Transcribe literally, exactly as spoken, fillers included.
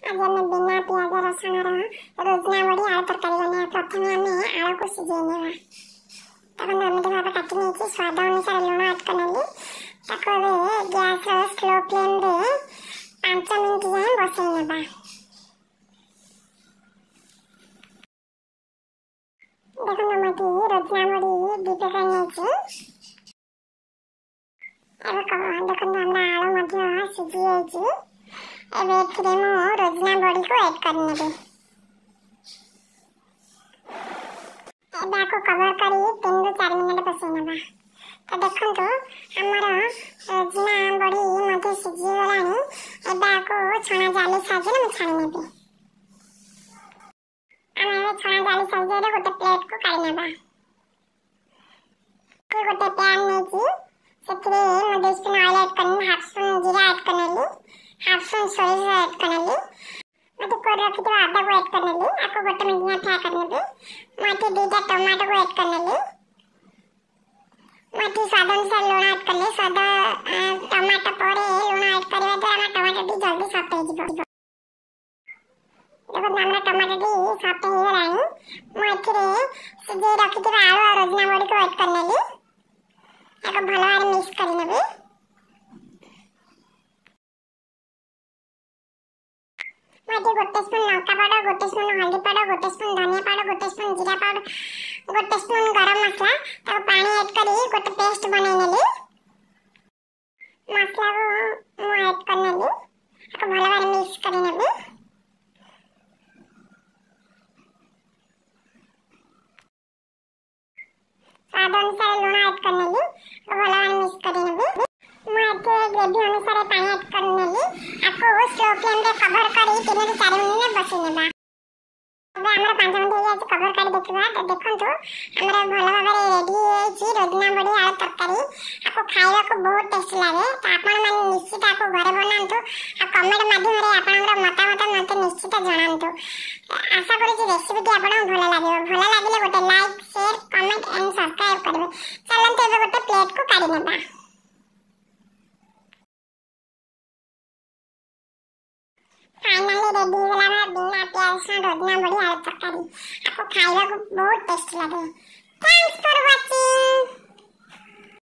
आज आम बिना पियाज रसुण रोजना बड़ी आलू तरकारी बना। प्रथम आम आलू को सिझे ना तक एमती भाव काटी नहीं स्वाद अनुसार लुण ऐड करनेली गैस स्लो फ्लेम रे पांच मिनट जाए बसई ना। देखो मटी रोजना बड़ी दी प्रकार नहीं देखो आलू सिझी जाइए। एबे एथिरे मु रोजना बड़ी को ऐड करने दे। एबे आको कवर करी तीन रु चार मिनट बसई नबा। तो देखंतु हमर रोजना बड़ी मध्ये सिझी गलानी। एबे आको छणा जाली साजे न छाणी नेबे। आमे छणा जाली साजे रे गोटे प्लेट को काढी नबा। को गोटे पैन नेची सेथिरे मु दो स्पून ऑयल ऐड करनी। हाफ स्पून जीरा ऐड करनेली। हाफ स्पून सोया ऐड करनेली। मते कोर रखि तो आधा को ऐड करनेली। आको गोटे मिनिट फ्राई करनेबे। मते दुटा टमाटो को ऐड करनेली। मते स्वाद अनुसार लूण ऐड करले। स्वाद टमाटो परे लूण ऐड करबा द्वारा टमाटो टी जल्दी सॉफ्ट हो जिवो। देखो हमरा टमाटो टी सॉफ्ट हो गलानी। मु एथिरे सिझे रखि तो आलू और रोजना बड़ी को ऐड करनेली। आको भलो भाबे मिक्स करि नेबे। मते गोटे स्पून लंका पाउडर, गोटे स्पून हल्दी पाउडर, गोटे स्पून धनिया पाउडर, गोटे स्पून जीरा पाउडर, गोटे स्पून गरम मसला ताको पानी ऐड करी गोटे पेस्ट बनै नेली। मसला को मु ऐड करनेली। आको भलो भाबे मिक्स करि नेबे। स्वाद अनुसार लूण ऐड करनेली। आको भलो भाबे मिक्स करि नेबे। मु एते ग्रेवी अनुसार पानी ऐड करनेली। आको स्लो फ्लेम रे कवर करी तीन रु चार मिनिट बसई नेबा। अब हमरा पाँच मिनिट हो जाय कवर करी देखबा। तो देखंतु हमरा भलो भाबे रेडी होई रोजना बड़ी आलू तरकारी। आको खाइबा को बहुत टेस्ट लागे। तो आपण मन निश्चित आको घरे बनांतु। आ कमेंट माध्यम रे आपनकर मतामत मते निश्चित जणांतु। आशा करी जे रेसिपी टी आपण भलो लागियो। भलो लागिले गोटे like share comment and subscribe करबे। चलंतु एबे गोटे प्लेट को काढी नेबा। फाइनली रेडी हो गला बिना प्याज रोजना बड़ी आलू तरकारी। आपको खाइबा को बहुत टेस्ट लगे। Thanks for watching.